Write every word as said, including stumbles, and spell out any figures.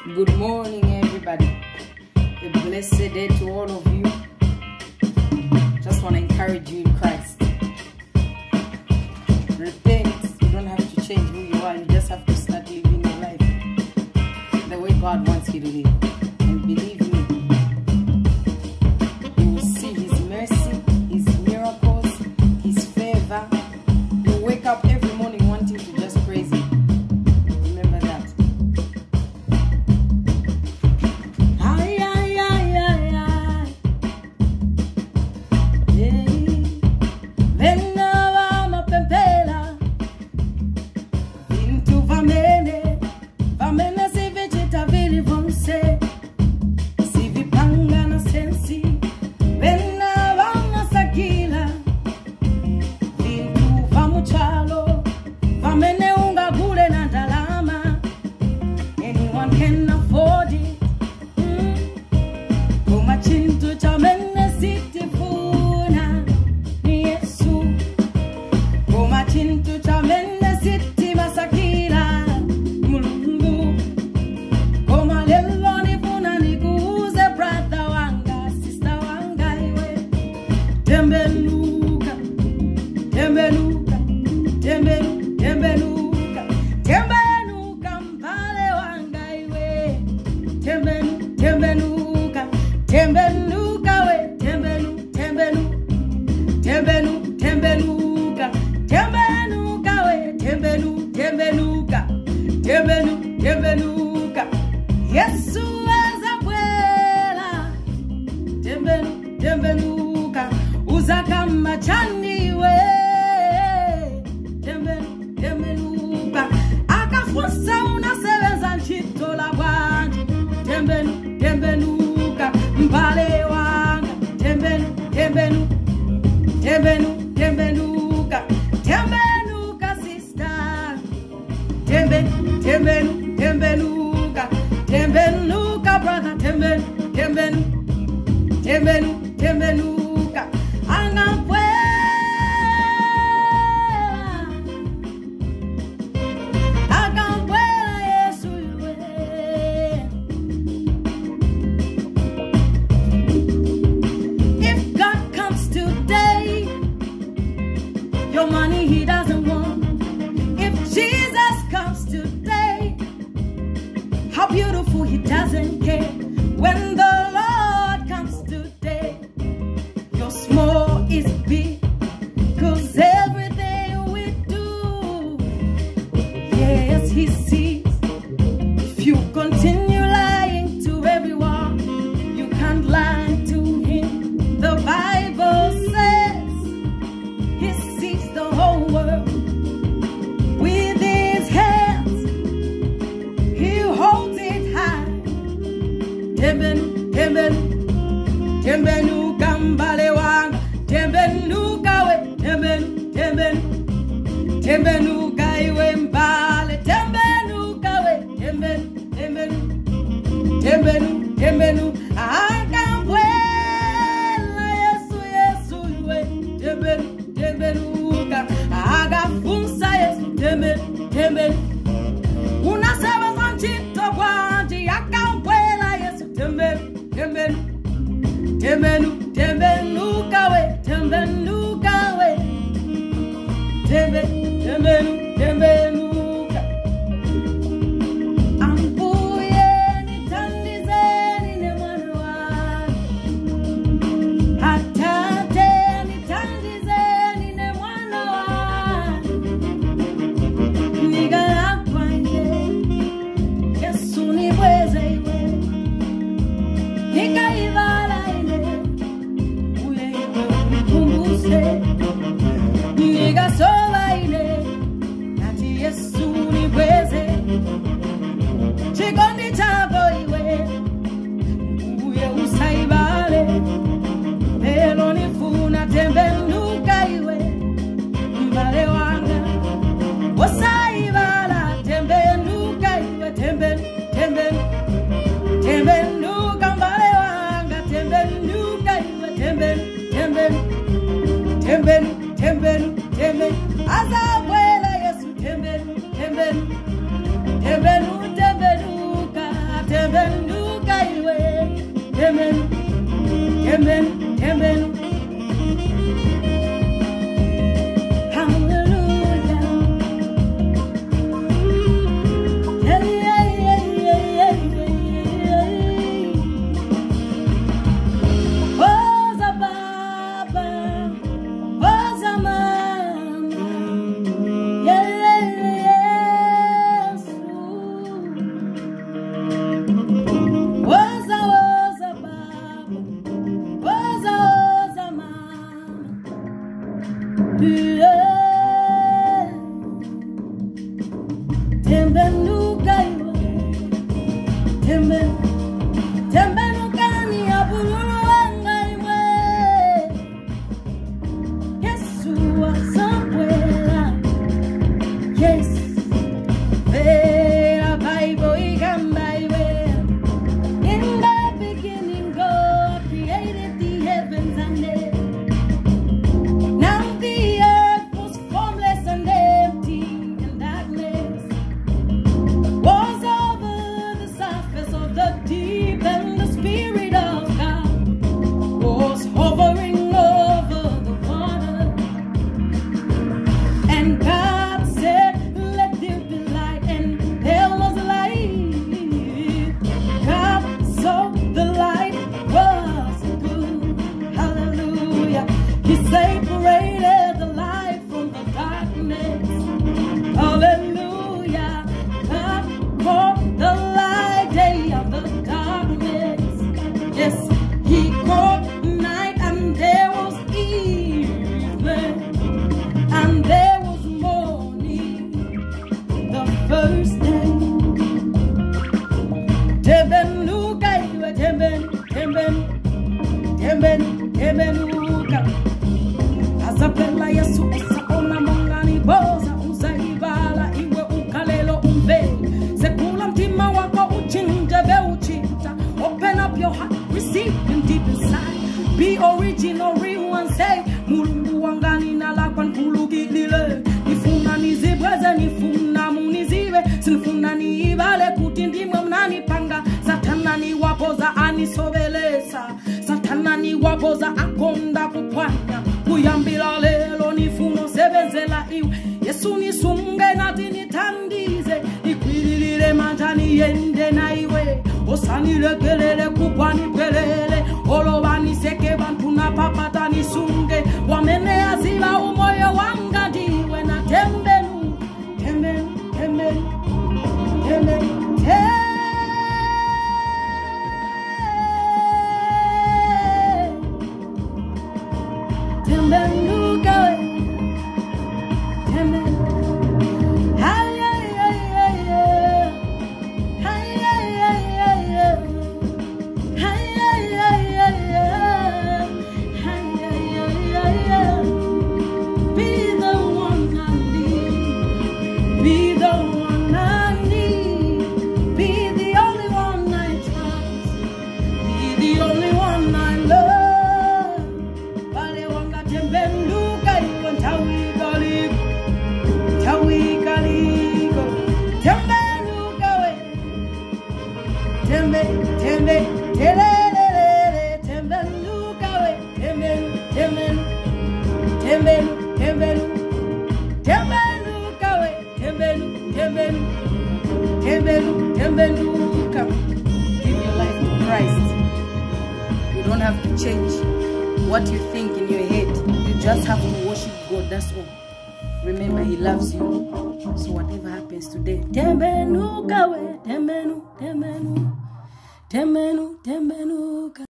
Good morning, everybody. A blessed day to all of you. Just want to encourage you in Christ. Repent. You don't have to change who you are. You just have to start living your life the way God wants you to live. And believe me, you will see His mercy, His miracles, His favor. You wake up every morning wanting to just praise Him. Remember that. Ay, ay, ay, ay, ay. Yeah. Venga, vamos, pempela. Vintu vamene. Vamene si vegeta vili vonse. Si vi panga na sensi. Venga, vamos, sakila. Vintu vamuchalo. Vamene unga gule na dalama. Anyone can afford it. Kuma chintu cha mene sitifuna ni Yesu. Kuma chintu cha mene siti masakila Mulungu. Kuma lelo nifuna nikuuze brother wanga, sister wanga iwe. Tembeluka, tembeluka, tembelu, tembeluka, tembeluka mbale wanga iwe. Tembelu, tembeluka, tembeluka we, tembelu, tembelu, tembelu, tembeluka, tembeluka we, tembelu, tembeluka, tembelu, tembeluka. Yesu azakwela, tembelu, tembeluka, uzaka machani we, tembelu, tembeluka, akafusa unasebenza nchito la bwanji, tembelu, tembeluka, mbale wanga, tembelu, tembelu, tembelu, tembeluka, tembeluka sister, tembelu, tembelu, tembeluka, tembeluka brother, tembelu, tembelu, tembelu, tembeluka, angampwela, angampwela Yesu yue. If God comes today, your money He doesn't want. If Jesus comes today, how beautiful He doesn't care. When the Lord comes today, your small is big, 'cause everything we do, yes, He sees. If you continue lying to everyone, you can't lie to Him. The Bible says He sees the whole world with His hands. He holds it high. Tembelu, tembelu, tembelu kambale wanga, tembelu kawe, tembelu, tembelu, tembelu kaiwe mbale, tembelu kawe, tembelu, tembelu, tembelu, tembelu, akampwela Yesu, Yesu yue, tembelu, tembelu ka, agafunsa Yesu, tembelu, tembelu, unasema zanchito kwanji, akampwela Yesu, tembelu, tembelu, tembelu, tembelu kawe, tembelu kawe, tembelu, tembelu, tembelu ka. Ambuyeni tandizeni ne mwana wangu, hatateni tandizeni ne mwana wangu. Nigalakwa nje, Yesu nibweze iwe. Nikaivala ile, uye iwe unikumbuse. Nigasova ile, nati Yesu nibweze. Chikondi chako iwe, uye usaibale. Lelo nifuna tembeluka iwe, mbale wanga. Usaibala tembeluka iwe, tembelu, tembelu, tembeluka mbale wanga, tembeluka iwe, tembelu, tembelu, tembelu, tembelu, tembelu, azakwela Yesu, tembelu, tembelu, tembelu, tembeluka, tembenu, tembenu, tembenu. Azapela Yesu usaona mongani boza uzaibala iwe ukalelo umbe sekula mtima wako uchinje ve uchita. Open up your heart, receive him deep inside. Be original, real one, say mulungu wangani na lakwa nkulugilile. Nifuna nizibweze, nifuna muniziwe, sinifuna niibale kutindimwe mnani panga. Satana ni wapoza anisobelesa, Satana ni wapoza akonda kupwanya. Kuyambila lelo nifuno sebenzela iwe, Yesu nisunge nati nitandize. Nikwililile manjani yende na iwe, osanilekelele kupwani pelele. Olobani seke bantu na papata nisunge, wamene azila umoyo wanga diwe. Na tembenu, tembenu, tembenu, tembenu, tembenu. Give your life to Christ. You don't have to change what you think in your head. You just have to worship God, that's all. Remember, he loves you. So whatever happens today, tembenu kawe, tembenu, tembenu, tembenu, tembenu.